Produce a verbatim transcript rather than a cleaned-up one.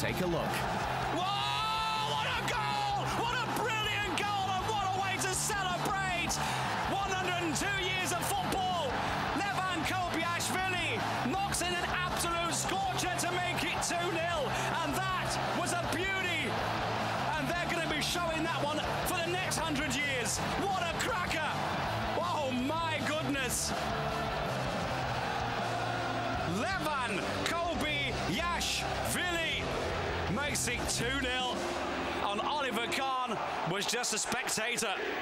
Take a look. Whoa! What a goal! What a brilliant goal, and what a way to celebrate! one hundred two years of football. Levan Kobiashvili knocks in an absolute scorcher to make it two nil, and that was a beauty. And they're going to be showing that one for the next hundred years. What a cracker! Oh my goodness! Levan Kobiashvili makes it two nil, and Oliver Kahn was just a spectator.